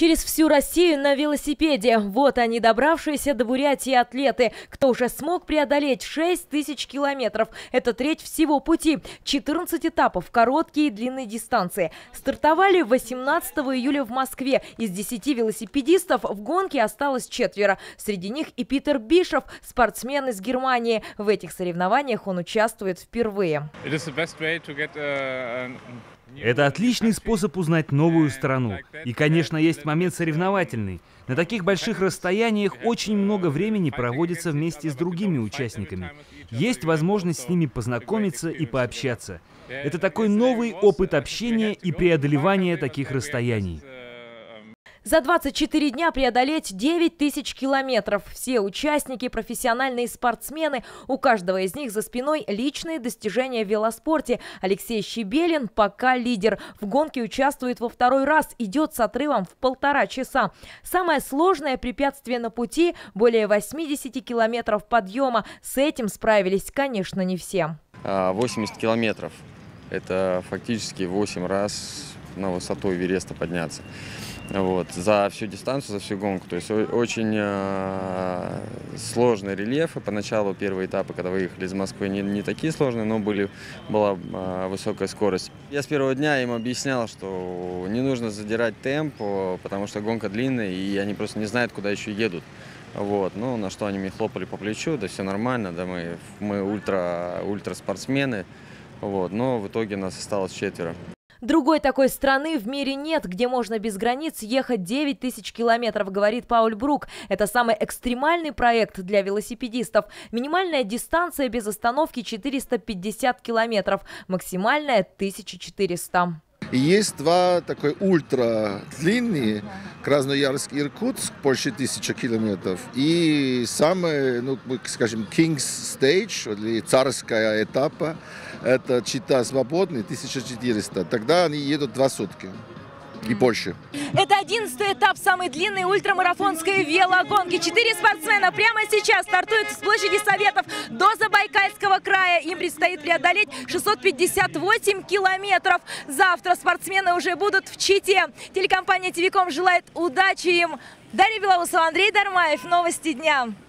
Через всю Россию на велосипеде. Вот они, добравшиеся до Бурятии атлеты. Кто уже смог преодолеть 6000 километров. Это треть всего пути. 14 этапов, короткие и длинные дистанции. Стартовали 18 июля в Москве. Из 10 велосипедистов в гонке осталось 4. Среди них и Питер Бишов, спортсмен из Германии. В этих соревнованиях он участвует впервые. Это отличный способ узнать новую страну. И, конечно, есть момент соревновательный. На таких больших расстояниях очень много времени проводится вместе с другими участниками. Есть возможность с ними познакомиться и пообщаться. Это такой новый опыт общения и преодолевания таких расстояний. За 24 дня преодолеть 9000 километров. Все участники – профессиональные спортсмены. У каждого из них за спиной личные достижения в велоспорте. Алексей Щебелин пока лидер. В гонке участвует во второй раз. Идет с отрывом в 1,5 часа. Самое сложное препятствие на пути – более 80 километров подъема. С этим справились, конечно, не все. 80 километров – это фактически 8 раз на высоту Эвереста подняться. Вот, за всю дистанцию, за всю гонку. То есть очень сложные рельефы. Поначалу первые этапы, когда выехали из Москвы, не такие сложные, но была высокая скорость. Я с первого дня им объяснял, что не нужно задирать темп, потому что гонка длинная, и они просто не знают, куда еще едут. Вот, ну, на что они мне хлопали по плечу, да все нормально, да мы ультраспортсмены, вот, но в итоге нас осталось 4. Другой такой страны в мире нет, где можно без границ ехать 9000 километров, говорит Пауль Брук. Это самый экстремальный проект для велосипедистов. Минимальная дистанция без остановки 450 километров, максимальная 1400. Есть два такой ультра длинные, Красноярск, Иркутск, больше 1000 километров. И самый, ну, скажем, King's Stage, или царская этапа, это Чита Свободный, 1400. Тогда они едут 2 сутки. И больше. Это 11-й этап самой длинной ультрамарафонской велогонки. 4 спортсмена прямо сейчас стартуют с площади Советов до Забайкальского края. Им предстоит преодолеть 658 километров. Завтра спортсмены уже будут в Чите. Телекомпания ТВКом желает удачи им. Дарья Белоусова, Андрей Дармаев. Новости дня.